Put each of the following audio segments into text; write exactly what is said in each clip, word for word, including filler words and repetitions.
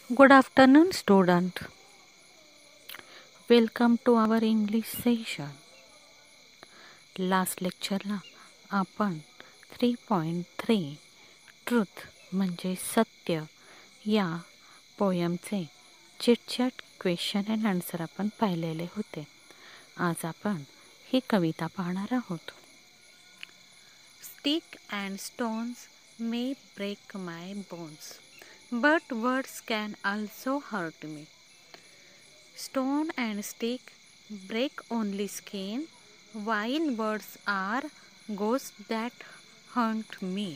Good afternoon, student. Welcome to our English session. Last लेक्चरला आपण three point three truth म्हणजे सत्य या पोयमचे चिटचॅट क्वेश्चन अँड आन्सर आपण पाहिलेले होते. आज आपण ही कविता पाहणार आहोत. Stick and stones may break my bones, but words can also hurt me. Stone and stick break only skin, while words are ghosts that haunt me.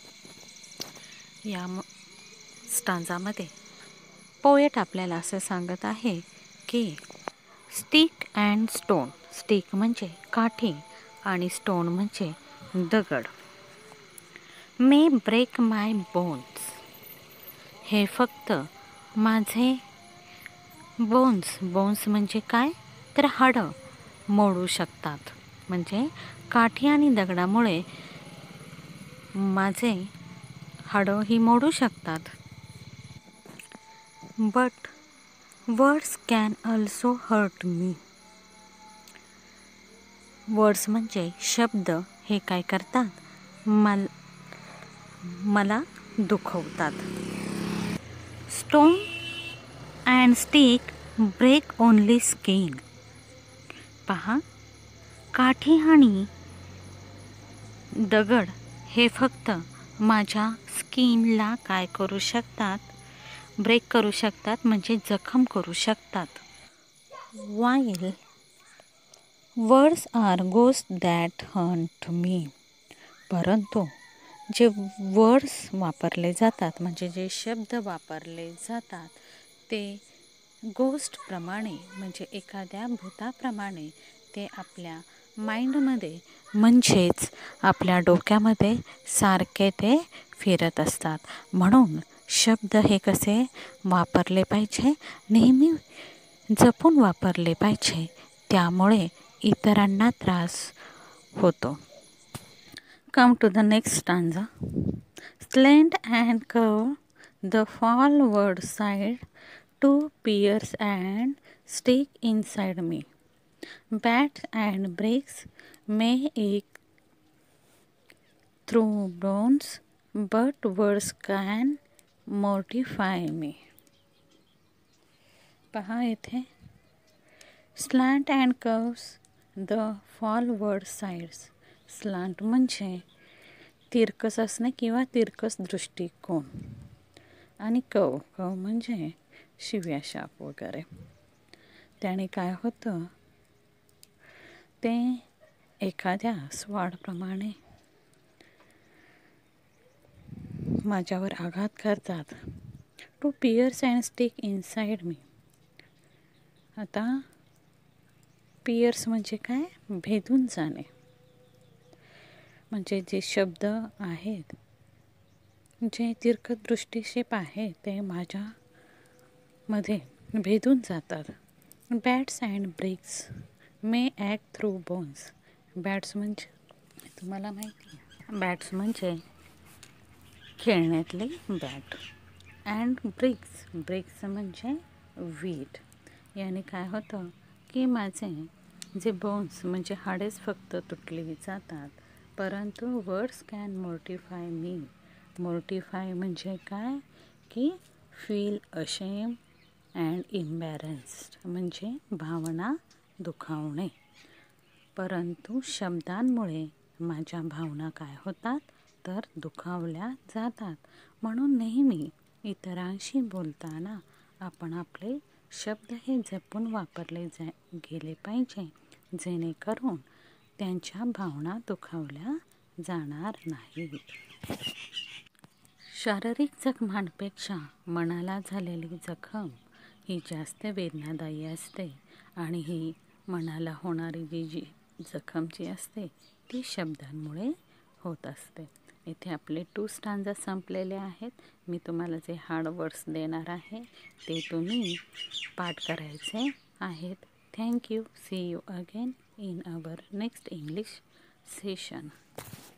या स्टांजामध्ये पोएट आपल्याला असं सांगत आहे की स्टिक अँड स्टोन, स्टिक म्हणजे काठी आणि stone म्हणजे दगड, मे ब्रेक माय बोन्स, हे फक्त माझे बोन्स, बोन्स म्हणजे काय तर हाडं मोडू शकतात. म्हणजे काठी आणि दगडामुळे माझे हाडं ही मोडू शकतात. But words can also hurt me, words म्हणजे शब्द हे काय करतात मल मला दुखवतात. Stone and stick break only skin, पहा काठी आणि दगड हे फक्त माझ्या स्किनला काय करू शकतात, ब्रेक करू शकतात म्हणजे जखम करू शकतात. While words are ghost that haunt me, परंतु जे वर्ड्स वापरले जातात म्हणजे जे शब्द वापरले जातात ते गोस्टप्रमाणे म्हणजे एखाद्या भूताप्रमाणे ते आपल्या माइंडमध्ये म्हणजेच आपल्या डोक्यामध्ये सारखे ते फिरत असतात. म्हणून शब्द हे कसे वापरले पाहिजे, नेहमी जपून वापरले पाहिजे, त्यामुळे इतरांना त्रास होतो. Come to the next stanza. Slant and curve the forward side to pierce and stick inside me. Bats and bricks may ache through bones, but words can mortify me. पहा येथे slant and curves the forward sides. Slant म्हणजे तिरकस असणे किंवा तिरकस दृष्टिकोन आणि कव कव म्हणजे शिव्या शाप वगैरे. त्याने काय होतं ते एखाद्या स्वाडप्रमाणे माझ्यावर आघात करतात. To pierce and stick inside me. आता पियर्स म्हणजे काय, भेदून जाणे, म्हणजे जे शब्द आहेत जे तिरकट दृष्टिक्षेप आहे ते माझ्यामध्ये भेदून जातात. Bats and bricks may act through bones. Bats म्हणजे तुम्हाला माहिती आहे, बॅट्स म्हणजे खेळण्यातली बॅट. अँड ब्रिक्स, ब्रिक्स म्हणजे वीट. याने काय होतं की माझे जे बोन्स म्हणजे हाडेच फक्त तुटली जातात, परंतु वर्ड्स कॅन मोर्टिफाय मी. मोर्टिफाय म्हणजे काय की फील अशेम अँड इम्बॅरन्स्ड म्हणजे भावना दुखावणे. परंतु शब्दांमुळे माझ्या भावना काय होतात तर दुखावल्या जातात. म्हणून नेहमी इतरांशी बोलताना आपण आपले शब्द हे जपून वापरले जा गेले पाहिजे, जेणेकरून त्यांच्या भावना दुखावल्या जाणार नाहीत. शारीरिक जखमांपेक्षा मनाला झालेली जखम ही जास्त वेदनादायी असते आणि ही मनाला होणारी जी जी जखम जी असते ती शब्दांमुळे होत असते. इथे आपले टू स्टांजा संपलेले आहेत. मी तुम्हाला जे हार्ड वर्ड्स देणार आहे ते तुम्ही पाठ करायचे आहेत. Thank you. See you again in our next English session.